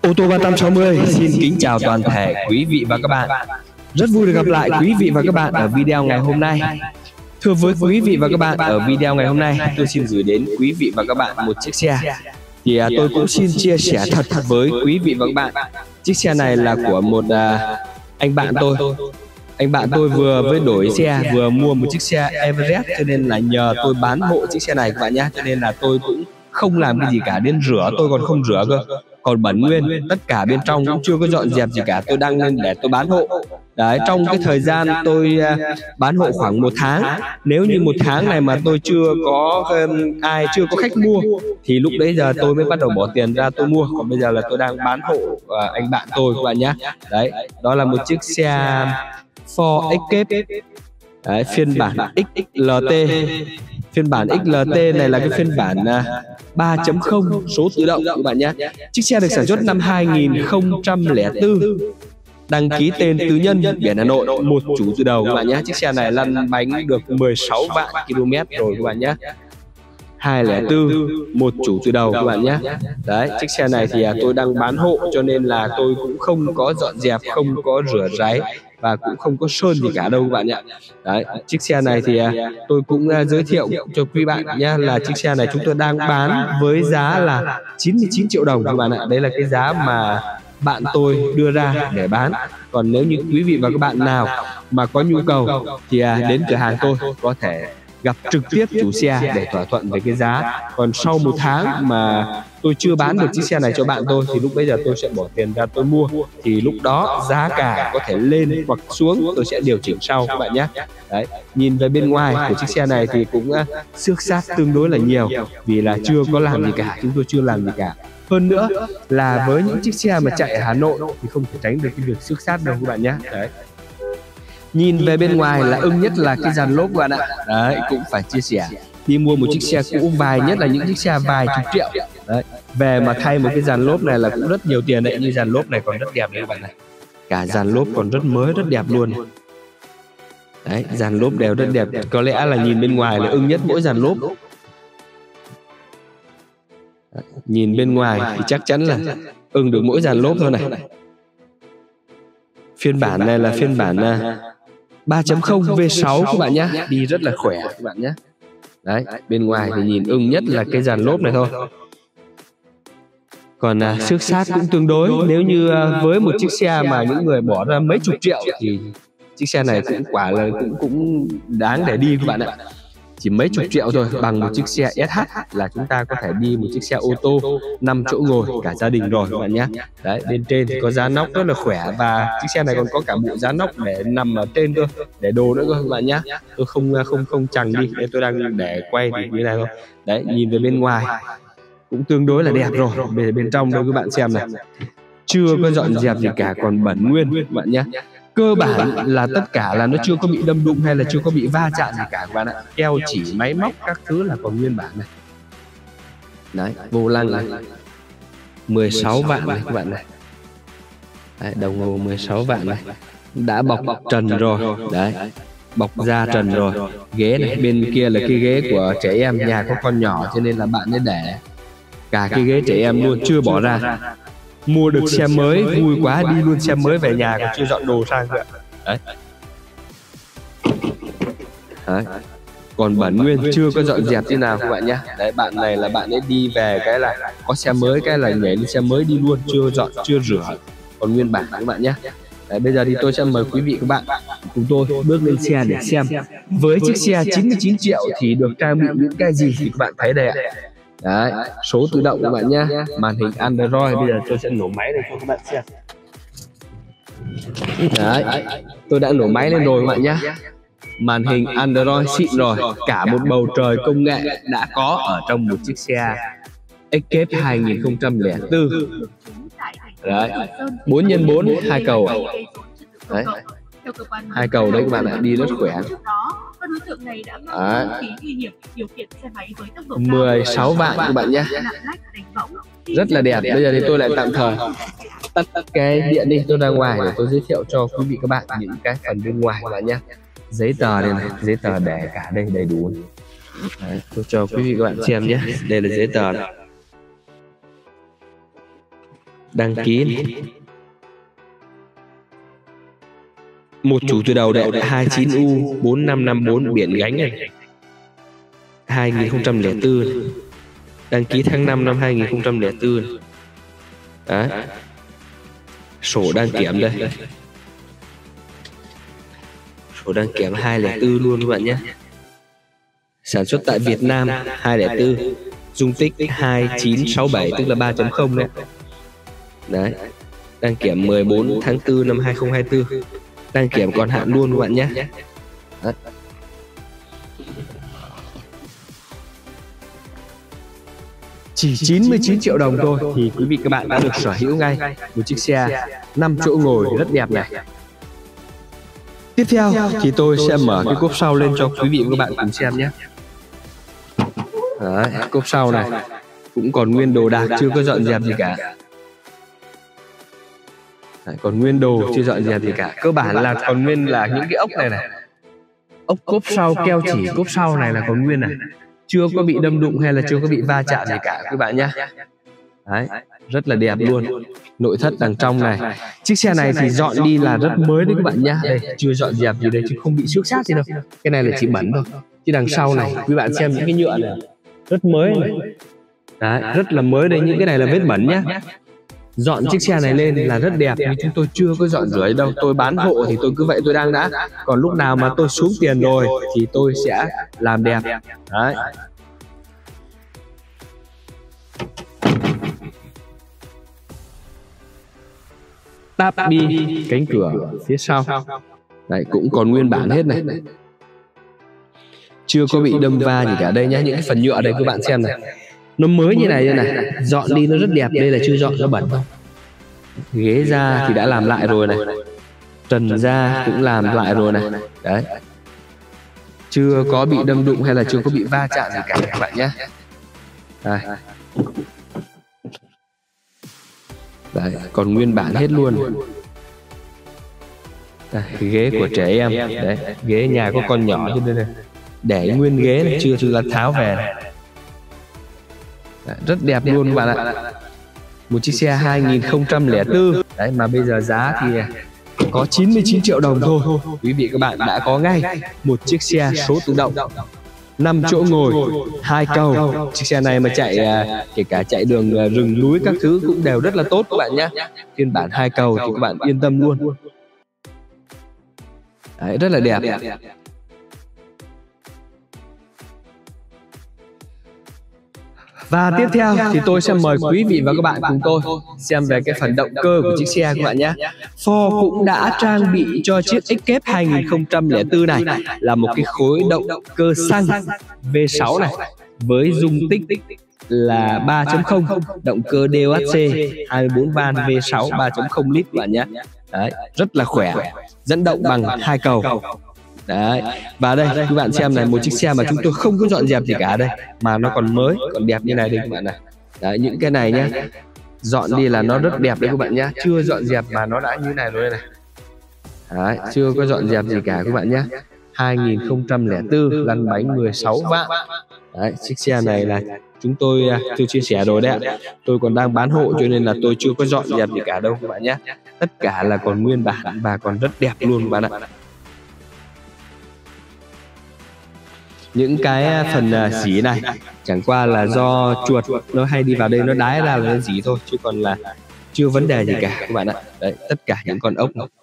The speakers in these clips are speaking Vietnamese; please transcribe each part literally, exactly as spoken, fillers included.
Ô tô ba sáu không xin kính chào toàn thể quý vị và các bạn. Rất vui được gặp lại quý vị và các bạn ở video ngày hôm nay. Thưa với quý vị và các bạn, ở video ngày hôm nay tôi xin gửi đến quý vị và các bạn một chiếc xe. Thì à, tôi cũng xin chia sẻ thật thật với quý vị và các bạn. Chiếc xe này là của một à, anh bạn tôi. Anh bạn tôi vừa mới đổi xe, vừa mua một chiếc xe Everest, cho nên là nhờ tôi bán hộ chiếc xe này các bạn nhé. Cho nên là tôi cũng không làm cái gì cả, đến rửa tôi còn không rửa cơ, còn bẩn nguyên, tất cả bên trong cũng chưa có dọn dẹp gì cả. Tôi đăng lên để tôi bán hộ. Đấy, trong cái thời gian tôi uh, bán hộ khoảng một tháng. Nếu như một tháng này mà tôi chưa có um, ai chưa có khách mua thì lúc đấy giờ tôi mới bắt đầu bỏ tiền ra tôi mua. Còn bây giờ là tôi đang bán hộ uh, anh bạn tôi các bạn nhé. Đấy, đó là một chiếc xe Ford Escape. Đấy, phiên bản ích lờ tê. Phiên bản ích lờ tê này là cái phiên bản uh, ba chấm không số tự động các bạn nhé. Chiếc xe được sản xuất năm hai nghìn không trăm lẻ bốn, đăng ký tên tư nhân, biển Hà Nội, một chủ từ đầu các bạn nhé. Chiếc xe này lăn bánh được mười sáu vạn ki lô mét rồi các bạn nhé. hai không bốn, một chủ từ đầu các bạn nhé. Đấy, chiếc xe này thì tôi đang bán hộ, cho nên là tôi cũng không có dọn dẹp, không có rửa ráy và cũng không có sơn gì cả đâu các bạn nhé. Đấy, chiếc xe này thì tôi cũng giới thiệu cho quý bạn nhé, là chiếc xe này chúng tôi đang bán với giá là chín mươi chín triệu đồng các bạn ạ. Đấy là cái giá mà bạn tôi đưa ra để bán. Còn nếu như quý vị và các bạn nào mà có nhu cầu thì đến cửa hàng tôi có thể gặp trực tiếp chủ xe để thỏa thuận về cái giá. Còn sau một tháng mà tôi chưa bán được chiếc xe này cho bạn tôi thì lúc bây giờ tôi sẽ bỏ tiền ra tôi mua, thì lúc đó giá cả có thể lên hoặc xuống, tôi sẽ điều chỉnh sau các bạn nhé. Đấy, nhìn về bên ngoài của chiếc xe này thì cũng xước sát tương đối là nhiều, vì là chưa có làm gì cả, chúng tôi chưa làm gì cả. Hơn nữa là với những chiếc xe mà chạy ở Hà Nội thì không thể tránh được cái việc xước sát đâu các bạn nhé. Đấy, nhìn về bên ngoài là ưng nhất là cái dàn lốp các bạn ạ. Đấy, cũng phải chia sẻ, đi mua một chiếc xe cũ vài, nhất là những chiếc xe vài chục triệu đấy, về mà thay một cái dàn lốp này là cũng rất nhiều tiền đấy. Như dàn lốp này còn rất đẹp đấy các bạn này, cả dàn lốp còn rất mới, rất đẹp luôn. Đấy, dàn lốp đều rất đẹp, có lẽ là nhìn bên ngoài là ưng nhất mỗi dàn lốp. Đấy, nhìn bên ngoài thì chắc chắn là ưng được mỗi dàn lốp thôi này. Phiên bản này là phiên bản ba chấm không V sáu các bạn nhé, đi rất là khỏe các bạn nhé. Đấy, bên ngoài thì nhìn ưng nhất là cái dàn lốp này thôi. Còn à, xước sát cũng tương đối. Nếu như à, với một chiếc xe mà những người bỏ ra mấy chục triệu thì chiếc xe này cũng quả là cũng cũng đáng để đi các bạn ạ. Chỉ mấy chục triệu thôi, bằng một chiếc xe ét hát là chúng ta có thể đi một chiếc xe ô tô năm chỗ ngồi cả gia đình rồi các bạn nhé. Đấy, bên trên thì có giá nóc rất là khỏe, và chiếc xe này còn có cả bộ giá nóc để nằm ở trên cơ, để đồ nữa cơ các bạn nhé. Tôi không không không chẳng đi, nên tôi đang để quay thì như này thôi. Đấy, nhìn về bên ngoài cũng tương đối là đẹp rồi. Về bên trong đây các bạn xem này, chưa có dọn dẹp gì cả, còn bẩn nguyên các bạn nhé. Cơ bản là tất cả là nó chưa có bị đâm đụng hay là chưa có bị va chạm gì cả các bạn ạ. Keo chỉ, máy móc các thứ là còn nguyên bản này. Đấy, vô lăng này mười sáu vạn này các bạn này. Đấy, đồng hồ mười sáu vạn này, đã bọc trần rồi. Đấy, bọc da trần rồi. Ghế này, bên kia là cái ghế của trẻ em, nhà có con nhỏ cho nên là bạn ấy để cả cái ghế trẻ em luôn, chưa bỏ ra. Mua được xe mới vui quá, đi luôn xe mới về nhà còn chưa dọn đồ sang nữa. Đấy. Đấy, còn bẩn nguyên, chưa có dọn dẹp thế nào các bạn nhé. Đấy, bạn này là bạn ấy đi về cái là có xe mới, cái là nhảy lên xe mới đi luôn, chưa dọn chưa rửa, còn nguyên bản các bạn nhé. Đấy, bây giờ thì tôi sẽ mời quý vị các bạn cùng tôi bước lên xe để xem với chiếc xe chín mươi chín triệu thì được trang bị những cái gì thì các bạn thấy đây ạ. Đấy, số tự động các bạn nhé, màn hình Android. Bây giờ tôi sẽ nổ máy lên cho các bạn xem. Đấy, tôi đã nổ máy lên rồi các bạn nhé. Màn hình Android xịn rồi, cả một bầu trời công nghệ đã có ở trong một chiếc xe Escape hai nghìn không trăm lẻ bốn. Đấy, bốn nhân bốn, hai cầu. Đấy, hai cầu đấy các bạn ạ, đi rất khỏe. mười sáu vạn các bạn nhé, rất là đẹp. Bây giờ thì tôi lại tạm thời tắt cái điện đi, tôi ra ngoài để tôi giới thiệu cho quý vị các bạn những cái phần bên ngoài các bạn nhé. Giấy tờ đây này, giấy tờ để cả đây đầy đủ. Đấy, tôi cho quý vị các bạn xem nhé, đây là giấy tờ này. đăng ký. Một chủ từ đầu đệ hai chín U bốn năm năm bốn biển gánh này, hai nghìn không trăm lẻ bốn, đăng ký tháng năm năm hai nghìn không trăm lẻ bốn. Đấy. Sổ đăng kiểm đây, sổ đăng kiểm hai không không bốn luôn các bạn nhé. Sản xuất tại Việt Nam hai không không bốn, dung tích hai chín sáu bảy tức là ba chấm không đấy. Đấy. Đăng kiểm mười bốn tháng tư năm hai nghìn không trăm hai mươi tư. Đăng kiểm còn hạn luôn các bạn nhé. Đấy. Chỉ chín mươi chín triệu đồng thôi thì quý vị các bạn đã được sở hữu ngay một chiếc xe năm chỗ ngồi rất đẹp này. Tiếp theo thì tôi sẽ mở cái cốp sau lên cho quý vị và các bạn cùng xem nhé. Đấy, cốp sau này cũng còn nguyên đồ đạc, chưa có dọn dẹp gì cả. Đấy, còn nguyên đồ chưa dọn dẹp gì cả. Cơ bản là còn nguyên là những cái ốc này này, ốc cốp sau, keo chỉ cốp sau này là còn nguyên này, chưa có bị đâm đụng hay là chưa có bị va chạm gì cả các bạn nhé. Đấy, rất là đẹp luôn. Nội thất đằng trong này, chiếc xe này thì dọn đi là rất mới đấy các bạn nhé. Đây, chưa dọn dẹp gì đây chứ không bị xước xát gì đâu. Cái này là chỉ bẩn thôi. Chứ đằng sau này quý bạn xem những cái nhựa này rất mới này. Đấy, rất là mới đây, những cái này là vết bẩn nhé. Dọn chiếc xe này lên là rất đẹp, nhưng chúng tôi chưa có dọn rửa đâu. Tôi bán hộ thì tôi cứ vậy tôi đang đã. Còn lúc nào mà tôi xuống tiền rồi thì tôi sẽ làm đẹp. Đấy. Táp bi cánh cửa phía sau. Đấy, cũng còn nguyên bản hết này, chưa có bị đâm va gì cả đây nhá. Những cái phần nhựa đây các bạn xem này, nó mới như này này, dọn đi nó rất đẹp. Đây là chưa dọn, nó bẩn thôi. Ghế da thì đã làm lại rồi này, trần da cũng làm lại rồi này. Đấy, chưa có bị đâm đụng hay là chưa có bị va chạm gì cả các bạn nhé. Đây. Đấy, còn nguyên bản hết luôn. Đây, ghế của trẻ em. Đấy, ghế nhà có con nhỏ trên đây này, để nguyên ghế này, chưa chưa tháo về này. Đấy, rất đẹp luôn các bạn ạ. Một chiếc xe hai nghìn không trăm lẻ bốn. Đấy, mà bây giờ giá thì có chín mươi chín triệu đồng thôi. Quý vị các bạn đã có ngay một chiếc xe số tự động năm chỗ ngồi, hai cầu. Chiếc xe này mà chạy kể cả chạy đường rừng núi các thứ cũng đều rất là tốt các bạn nhé. Phiên bản hai cầu thì các bạn yên tâm luôn. Đấy, rất là đẹp. Và tiếp theo thì tôi sẽ mời quý vị và các bạn cùng tôi xem về cái phần động cơ của chiếc xe các bạn nhé. Ford cũng đã trang bị cho chiếc Escape hai nghìn không trăm lẻ bốn này là một cái khối động cơ xăng V sáu này với dung tích là ba chấm không, động cơ đê ô hát xê hai mươi bốn van V sáu ba chấm không lít các bạn nhé. Đấy, rất là khỏe, dẫn động bằng hai cầu. Đấy, và đây các bạn xem này, một chiếc xe mà chúng tôi không có dọn dẹp gì cả đây, mà nó còn mới, còn đẹp như này đây các bạn này. Đấy, những cái này nhá, dọn đi là nó rất đẹp đấy các bạn nhá. Chưa dọn dẹp mà nó đã như này rồi này. Đấy, chưa có dọn dẹp gì cả các bạn nhé. hai nghìn không trăm lẻ bốn, lăn bánh mười sáu vạn. Đấy, chiếc xe này là chúng tôi tôi chia sẻ rồi đấy ạ. Tôi còn đang bán hộ cho nên là tôi chưa có dọn dẹp gì cả đâu các bạn nhé. Tất cả là còn nguyên bản và còn rất đẹp luôn các bạn ạ. Những cái phần dỉ này chẳng qua là do chuột nó hay đi vào đây nó đái ra là nó dỉ thôi, chứ còn là chưa vấn đề gì cả các bạn ạ. Đấy, tất cả những con ốc này.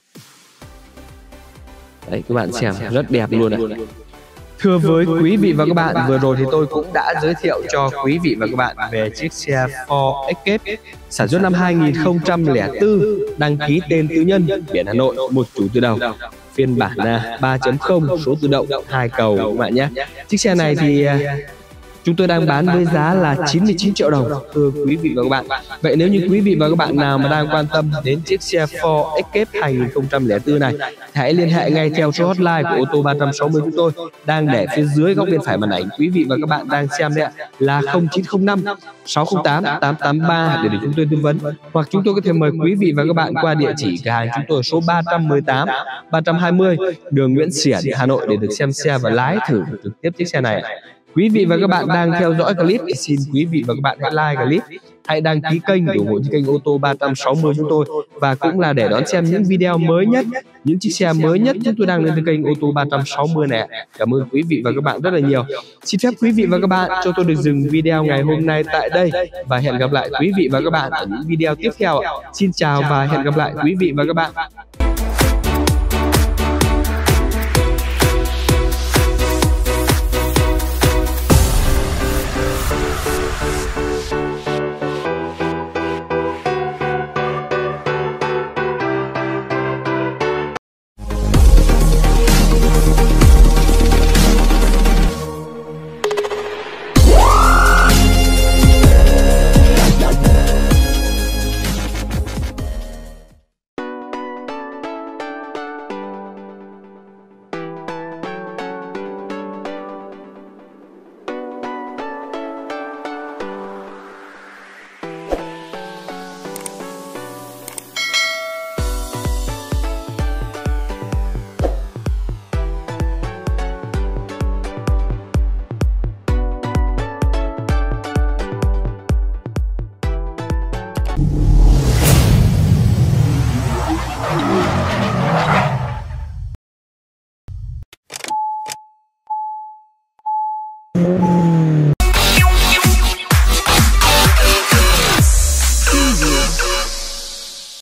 Đấy, các bạn xem rất đẹp luôn ạ. Thưa với quý vị và các bạn, vừa rồi thì tôi cũng đã giới thiệu cho quý vị và các bạn về chiếc xe Ford Escape sản xuất năm hai nghìn không trăm lẻ bốn, đăng ký tên tư nhân, biển Hà Nội, một chủ từ đầu, phiên bản ba chấm không, số tự động, hai cầu các bạn nhé. Chiếc xe này thì chúng tôi đang bán với giá là chín mươi chín triệu đồng, thưa quý vị và các bạn. Vậy nếu như quý vị và các bạn nào mà đang quan tâm đến chiếc xe Ford Escape hai nghìn không trăm lẻ bốn này, hãy liên hệ ngay theo số hotline của ô tô ba trăm sáu mươi chúng tôi đang để phía dưới góc bên phải màn ảnh quý vị và các bạn đang xem đấy ạ, là không chín không năm sáu không tám tám tám ba để, để chúng tôi tư vấn, hoặc chúng tôi có thể mời quý vị và các bạn qua địa chỉ cửa hàng chúng tôi số ba trăm mười tám ba trăm hai mươi đường Nguyễn Xiển, Hà Nội để được xem xe và lái thử trực tiếp chiếc xe này. Quý vị và các bạn đang theo dõi clip, xin quý vị và các bạn hãy like clip hãy đăng ký kênh để ủng hộ cho kênh ô tô ba trăm sáu mươi chúng tôi, và cũng là để đón xem những video mới nhất, những chiếc xe mới nhất chúng tôi đang lên trên kênh ô tô ba trăm sáu mươi này. Cảm ơn quý vị và các bạn rất là nhiều. Xin phép quý vị và các bạn cho tôi được dừng video ngày hôm nay tại đây, và hẹn gặp lại quý vị và các bạn ở những video tiếp theo ạ. Xin chào và hẹn gặp lại quý vị và các bạn. Thank you.